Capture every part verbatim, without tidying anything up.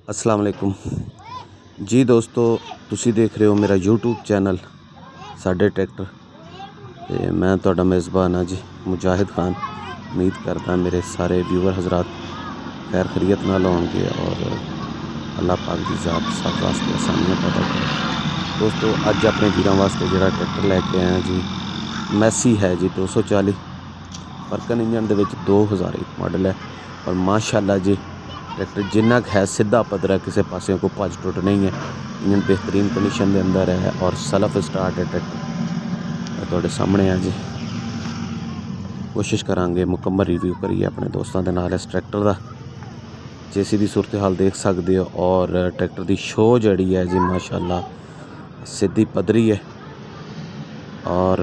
अस्सलाम वालेकुम जी दोस्तों, तुसी देख रहे हो मेरा यूट्यूब चैनल साडे ट्रैक्टर ते मैं तुहाडा मेज़बान हाँ जी मुजाहिद खान। उम्मीद करता मेरे सारे व्यूवर हजरात खैर खैरियत नाल होणगे और अल्लाह पाक दी ज़ात सब वास्ते आसानियां पैदा करे। दोस्तों अज अपने वीरां वास्ते जिहड़ा ट्रैक्टर लैके आया जी मैसी है जी दो सौ चाली परकन इंजन दे विच दो हज़ार एक मॉडल है और माशाअल्लाह जी ट्रैक्टर जिन्ना है सीधा पद्धरा, किसी पासे को भज टुट नहीं है। इंजन बेहतरीन कंडीशन के अंदर है और सेल्फ स्टार्ट है ट्रैक्टर तुहाडे सामने है जी। कोशिश करांगे मुकम्मल रिव्यू करिए अपने दोस्तों के नाल इस ट्रैक्टर का। जेसी की सूरत हाल देख सकते हो और ट्रैक्टर की शो जड़ी है जी माशाअल्लाह सीधी पद्धरी है और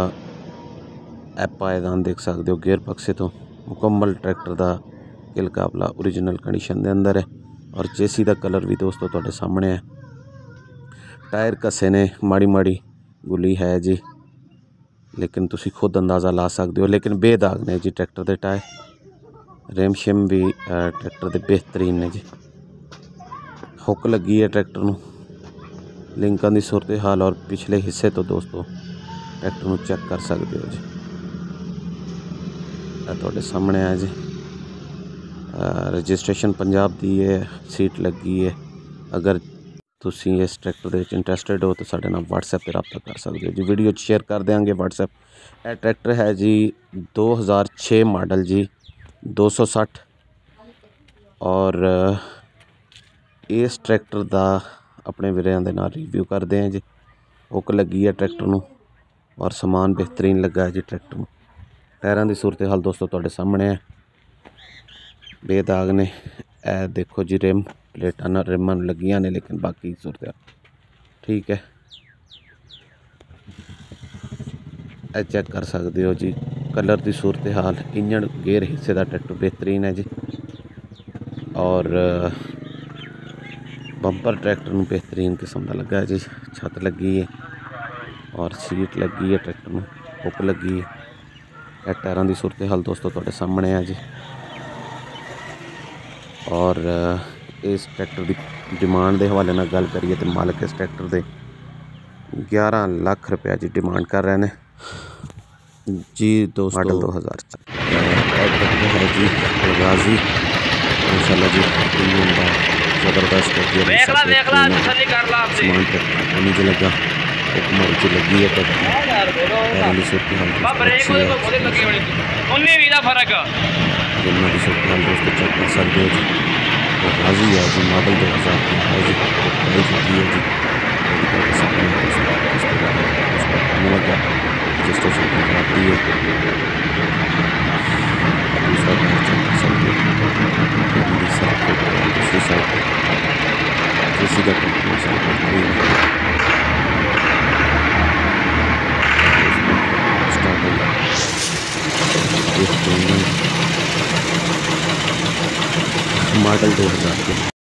पायदान देख सकते हो गेयर बक्से तो मुकम्मल ट्रैक्टर का किल काबला ओरिजिनल कंडीशन के अंदर है और जेसी का कलर भी दोस्तों तुहाडे सामने है। टायर घसे ने माड़ी माड़ी गुली है जी, लेकिन तुसी खुद अंदाज़ा ला सकते हो, लेकिन बेदाग ने जी ट्रैक्टर के टायर। रेम शिम भी ट्रैक्टर के बेहतरीन ने जी। हुक लगी है ट्रैक्टर नूं, लिंकां की सूरत हाल और पिछले हिस्से तो दोस्तों ट्रैक्टर नूं चेक कर सकते हो जी। तुहाडे सामने है जी। रजिस्ट्रेशन पंजाब की है, सीट लगी है। अगर तुसी इस ट्रैक्टर के इंटरस्टिड हो तो साडे नाल व्हाट्सएप पर रब्ता कर सकते हो जी। वीडियो शेयर कर देंगे व्हाट्सएप। यह ट्रैक्टर है जी दो हज़ार छे मॉडल जी दो सौ सठ और इस ट्रैक्टर का अपने वीरां दे नाल रिव्यू करते हैं जी। हुक लगी है ट्रैक्टर नूं और समान बेहतरीन लगा है जी ट्रैक्टर नूं। टायरां की सूरत हाल दोस्तों तुहाडे सामने है, बेदाग ने। ए देखो जी रिम प्लेटां नाल रिमां लगियां ने, लेकिन बाकी सूरत ठीक है। ए चेक कर सकते हो जी कलर की सूरत हाल। इंजन गेयर हिस्से का ट्रैक्टर बेहतरीन है जी और बंपर ट्रैक्टर में बेहतरीन किस्म का लगा है जी। छत लगी है और सीट लगी है ट्रैक्टर में, हुक लगी है। टायरां की सूरत हाल दोस्तों तुहाडे सामने है जी। और इस ट्रैक्टर की डिमांड के हवाले नाल गल करिए तो मालिक इस ट्रैक्टर के ग्यारह लाख रुपया जी डिमांड कर रहे हैं जी। दोस्तों मॉडल दो हज़ार ट्रैक्टर है जी गाजी माशाअल्लाह जी। जबरदस्त समान ट्रैक्टर लगा उमर च लगी है ट्रैक्टर की सूरत हाल दोस्तों चेक कर सकते हो जी। गाजी है जी मॉडल दो हज़ार की है जी चुकी है जी। लगा रजिस्ट्रेशन कराती है दूसरा दूसरी साइड जैसी का मॉडल दो हज़ार के